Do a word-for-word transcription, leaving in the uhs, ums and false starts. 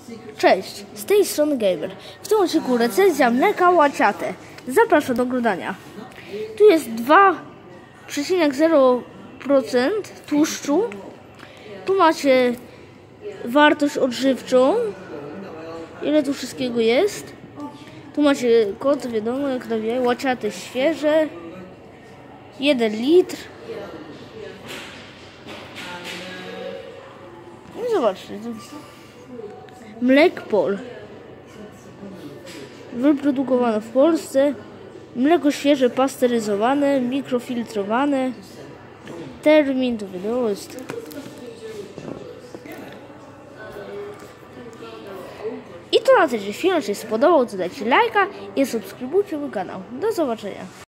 Cześć, z tej strony Gamer. W tym odcinku recenzja mleka łaciate. Zapraszam do oglądania. Tu jest dwa przecinek zero procent tłuszczu. Tu macie wartość odżywczą. Ile tu wszystkiego jest. Tu macie kod, wiadomo jak nawijaj. Łaciate świeże. jeden litr. I zobaczcie. Mlekpol. Wyprodukowane w Polsce. Mleko świeże, pasteryzowane, mikrofiltrowane. Termin, to wiadomo jest. I to na tyle. Jeśli film się spodobał, to dajcie lajka i subskrybujcie mój kanał. Do zobaczenia.